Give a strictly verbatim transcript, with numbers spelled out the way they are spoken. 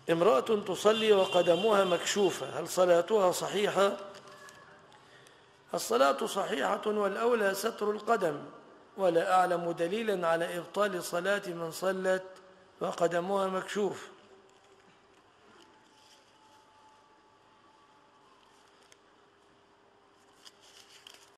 امرأة تصلي وقدمها مكشوفة، هل صلاتها صحيحة؟ الصلاة صحيحة والأولى ستر القدم، ولا أعلم دليلا على إبطال صلاة من صلت وقدمها مكشوف.